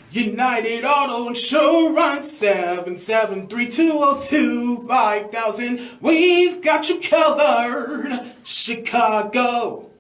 United Auto Insurance, 773-202-5000. We've got you covered, Chicago.